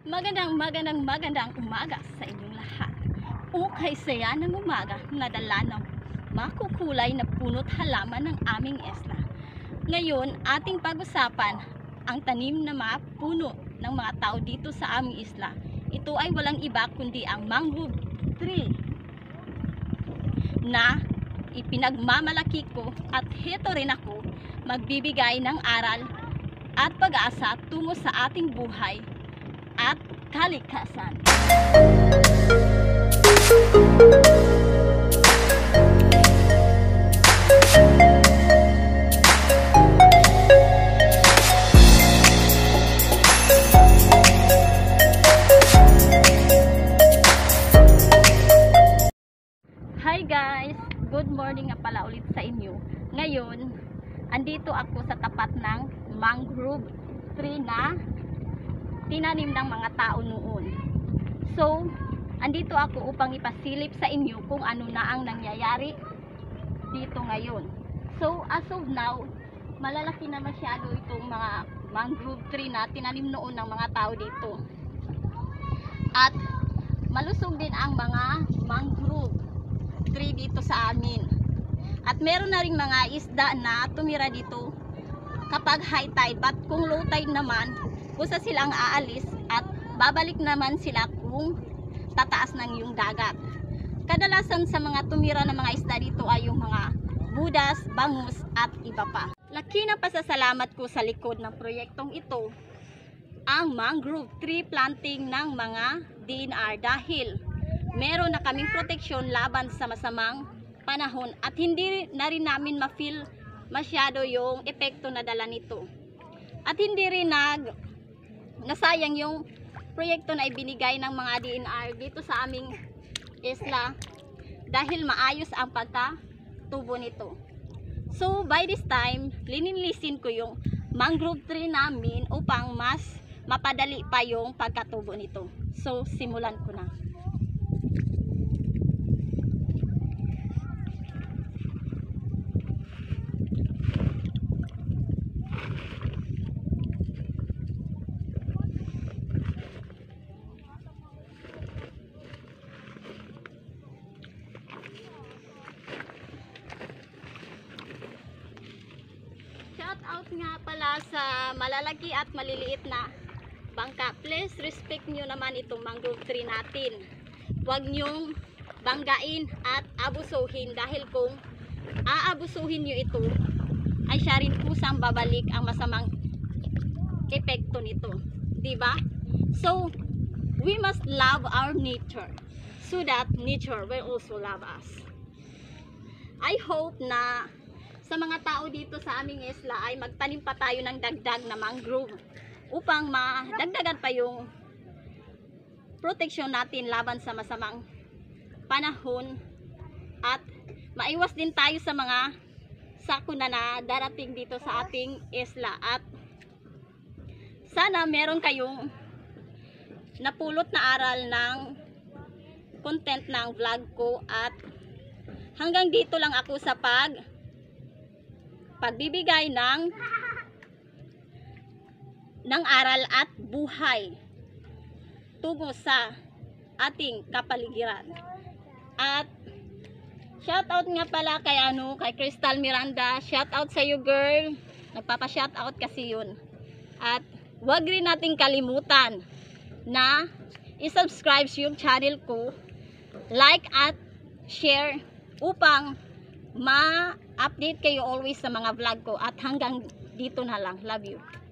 Magandang umaga sa inyong lahat. Ukay saya ng umaga na dala ng makukulay na puno't halaman ng aming isla. Ngayon, ating pag-usapan ang tanim na mga puno ng mga tao dito sa aming isla. Ito ay walang iba kundi ang mangrove tree na ipinagmamalaki ko, at heto rin ako magbibigay ng aral at pag-asa tungo sa ating buhay at kalikasan. Hi guys! Good morning nga pala ulit sa inyo. Ngayon, andito ako sa tapat ng mangrove tree na tinanim ng mga tao noon. So, andito ako upang ipasilip sa inyo kung ano na ang nangyayari dito ngayon. So, as of now, malalaki na masyado itong mga mangrove tree na tinanim noon ng mga tao dito. At malusog din ang mga mangrove tree dito sa amin. At meron na ring mga isda na tumira dito kapag high tide, but kung low tide naman, kusa silang aalis at babalik naman sila kung tataas ng yung dagat. Kadalasan sa mga tumira na mga isda dito ay yung mga budas, bangus at iba pa. Laki ng pasasalamat ko sa likod ng proyektong ito, ang mangrove tree planting ng mga DNR, dahil meron na kaming proteksyon laban sa masamang panahon at hindi na rin namin ma-feel masyado yung epekto na dala nito. At hindi rin nasayang yung proyekto na ibinigay ng mga DNR dito sa aming isla, dahil maayos ang pagkatubo nito. So by this time, linilisin ko yung mangrove tree namin upang mas mapadali pa yung pagkatubo nito. So simulan ko na. Shout out nga pala sa malalaki at maliliit na bangka. Please respect nyo naman itong mangrove tree natin. Huwag nyong banggain at abusuhin, dahil kung aabusuhin nyo ito, ay siya rin kusang babalik ang masamang epekto nito. Diba? So, we must love our nature so that nature will also love us. I hope na sa mga tao dito sa aming isla ay magtanim pa tayo ng dagdag na mangrove upang madagdagan pa yung proteksyon natin laban sa masamang panahon, at maiwas din tayo sa mga sakuna na darating dito sa ating isla. At sana meron kayong napulot na aral ng content ng vlog ko, at hanggang dito lang ako sa pagbibigay ng aral at buhay tungo sa ating kapaligiran. At shout out nga pala kay Crystal Miranda. Shout out sa you, girl. Nagpapa-shout out kasi yun. At wag rin nating kalimutan na i-subscribe yung channel ko, like at share, upang ma-update kayo always sa mga vlog ko. At hanggang dito na lang. Love you.